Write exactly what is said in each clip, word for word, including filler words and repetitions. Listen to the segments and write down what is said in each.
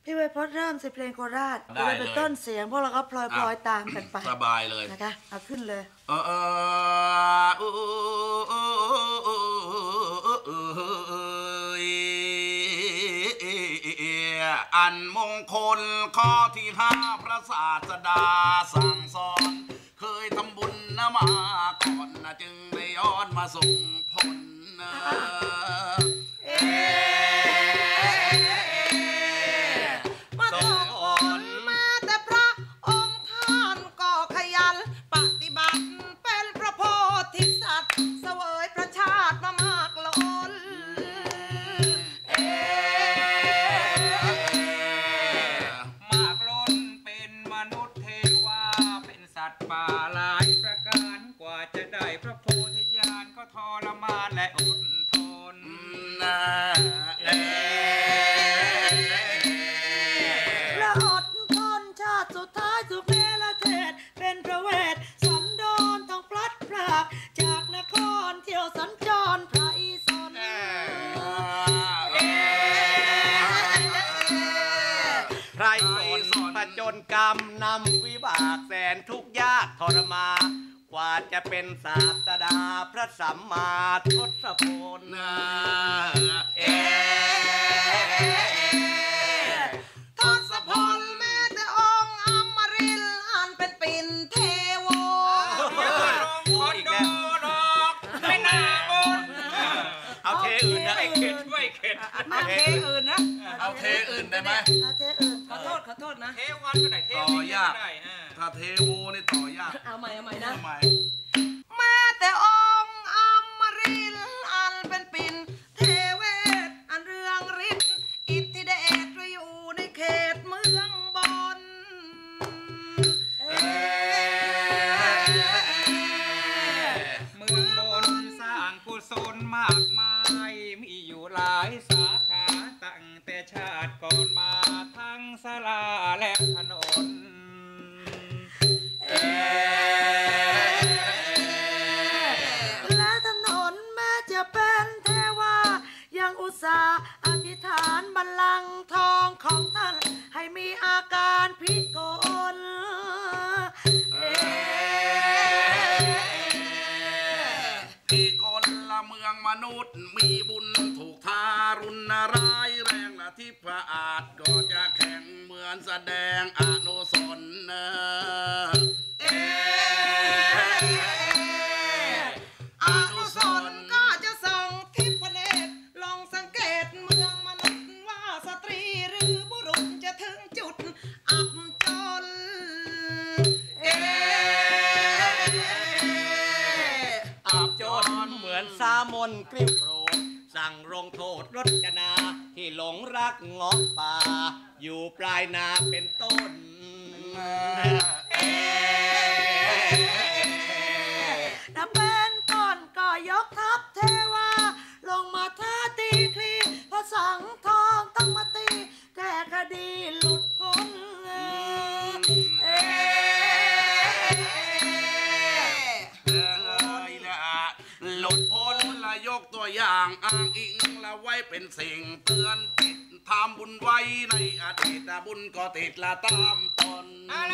พี่ไวพจน์เริ่มสิเพลงโคราชได้เลยเป็นต้นเสียงพวกเราก็พลอยพลอยตามกันไปสบายเลยนะคะเอาขึ้นเลยเออเอออันมงคลข้อที่ห้าพระศาสดาสั่งสอนเคยทำบุญนะมาก่อนนะจึงได้ย้อนมาส่งผลนะมาส่งผลมาแต่พระองค์ท่านก็ขยันปฏิบัติเป็นพระโพธิสัตว์เสวยพระชาติมามากล้นมากล้นเป็นมนุษย์เทวาเป็นสัตว์ป่าหลายประการกว่าจะได้พระโพธิญาณก็ทรมานและอดทนนะและอดทนชาติสุดท้ายสุเมลเทศเป็นพระเวทสันดรต้องพลัดพรากจากนครเที่ยวสัญจรไพรสนไพรสนผจญกรรมนำวิบากแสนทุกข์ยากทรมากว่าจะเป็นศาสดาพระสัมมาทศพลเอทศพลแม้แต่องค์อมรินทร์อันเป็นปิ่นเทโวคนโดดอกไม่น่าบนเอาเทอื่นนะไอ้เข็ดช่วยเข็ดมาเทอื่นนะเอาเทอื่นได้ไหมเอาเทอื่นขอโทษขอโทษนะเทวันก็ได้เทต่อยากถ้าเทโวนี่ต่อยากเอาใหม่เอาใหม่นะใหม่แม้แต่องค์อมรินทร์อันเป็นปิ่นเทเวศอันเรืองฤทธิ์อิทธิเดชอยู่ในเขตเมืองบนเมืองบนสร้างกุศลมากมายมีอยู่หลายสาขาตั้งแต่ชาติก่อนมาทั้งศาลาและถนนและถนนแม้จะเป็นเทวายังอุตส่าห์อธิษฐานบัลลังก์ทองของท่านให้มีอาการพิกลพิกลละเมืองมนุษย์มีบุญถูกทารุณร้ายแรงละที่พระอาจก็จะแข่งเหมือนแสดงอนุสรณ์อนุสรณ์ก็จะส่องทิพเนตรลองสังเกตเมืองมนุษย์ว่าสตรีหรือบุรุษจะถึงจุดอับจนอับจนเหมือนสามนกริ้วโกรธสั่งลงโทษรจนาที่หลงรักเงาะป่าอยู่ปลายนาเป็นต้นถ้าเป็นต้นก็ยกทัพเทวาลงมาท้าตีคลีพระสังทองต้องมาตีแก้คดีหลุดพ้นหลุดพ้นละยกตัวอย่างอ้างอิงละไว้เป็นสิ่งเตือนจิตทำบุญไว้ในอดีตบุญก็ติดละตามตน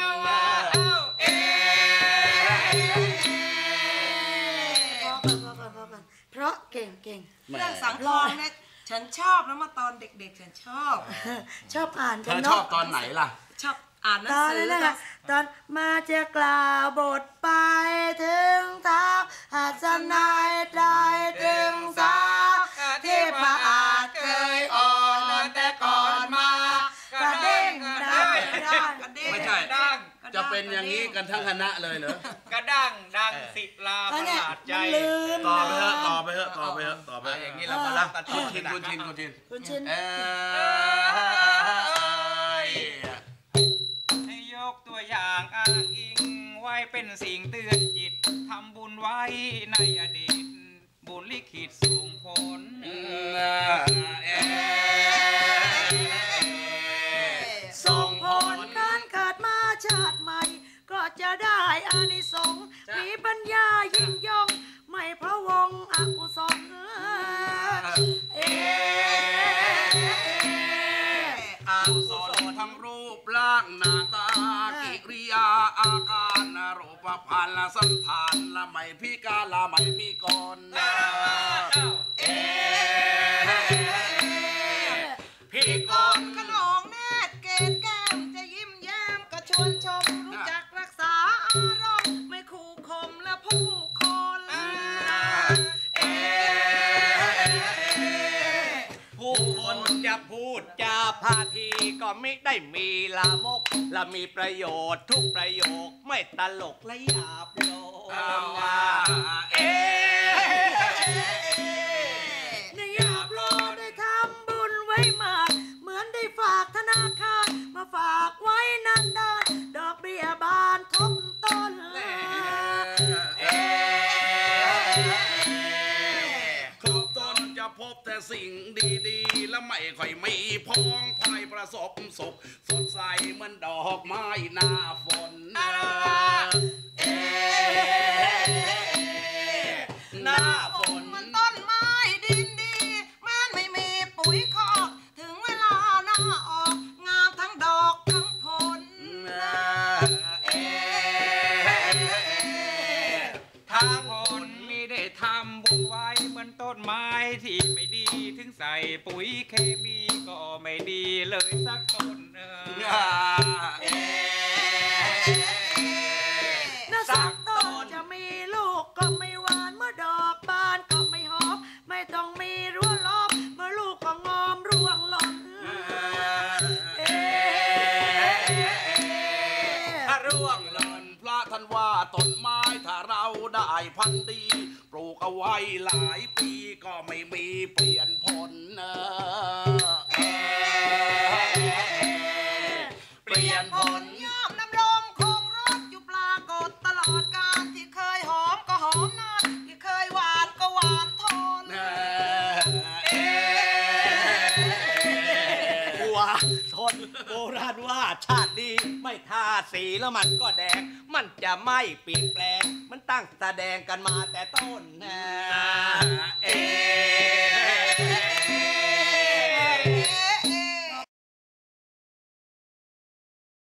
เพราะเก่งเก่งเรื่องสังทองเนี่ยฉันชอบแล้วมาตอนเด็กๆฉันชอบชอบอ่านกันเนาะชอบตอนไหนล่ะชอบอ่านหนังสือนะตอนมาจะกล่าวบทไปถึงเท้าอาจจะนายได้ถึงสาที่พระอาจเคยอ่อนแต่ก่อนมากระเด้งได้ไม่ใช่จะเป็นอย่างนี้กันทั้งคณะเลยเหรอกระดังดังศิลาประหลาดใจต่อไปเถอะต่อไปเถอะต่อไปเถอะต่อไปอย่างนี้เรามาลักกันคุณชินคุณชินคุณชินคุณชินให้ยกตัวอย่างอ้างอิงไว้เป็นสิ่งเตือนจิตทำบุญไว้ในอดีตบุญลิขิตส่งผลส่งผลการเกิดมาชาติใหม่ก็จะได้อานิสงส์มีปัญญายิ่งย่องไม่พะวงอกุศลอากุกุศศลลทั้งรูปร่างหน้าตากิริยาอาการรูปพรรณละสันฐานละไม่พิการละไม่พิกลเอพี่กก่อนนขนองแนตเกตแก้มจะยิ้มแย้มก็ชวนชมรู้จักรักษาอารมณ์ไม่คู่คมและผู้คนเอผู้คนจะพูดจาพาทีก็ไม่ได้มีลามกและมีประโยชน์ทุกประโยคไม่ตลกและหยาบโลงเอในหยาบโลได้ทำบุญไว้มากเหมือนได้ฝากธนาคารมาฝากไว้นานๆดอกเบี้ยบานทบต้นเอครบตนจะพบแต่สิ่งดีๆและไม่ค่อยมีพองพายประสบสุขสดใสเหมือนดอกไม้หน้าฝนเอหน้าฝนมันต้นไม้ดินดีแม้นไม่มีปุ๋ยคอกถึงเวลาหน้าออกงามทั้งดอกทั้งผลเอทางผลมีได้ทำบุญไว้เหมือนต้นไม้ที่ไม่ดีถึงใส่ปุ๋ยเคมีก็ไม่ดีเลยสักต้นเออเอน่าสักต้นจะมีลูกก็ไม่หวานเมื่อดอกบานก็ไม่หอมไม่ต้องมีรั้วล้อมเมื่อลูกก็งอมร่วงหล่นเอ๊ะถ้าร่วงหล่เลินนพระท่านว่าต้นไม้ถ้าเราได้พันธุ์ดี ปลูกเอาไว้หลายปีก็ไม่มีเปลี่ยนผลเออเอ เปลี่ยนผลย่อมดำรงคงรสอยู่ปรากฏตลอดกาลที่เคยหอมก็หอมนานที่เคยหวานก็หวานทนเอเอว่าทนโบราณว่าชาตินี้ไม่ทาสีแล้วมันก็แดง มันจะไม่เปลี่ยนแปลง มันตั้งแสดงกันมาแต่ต้นนะ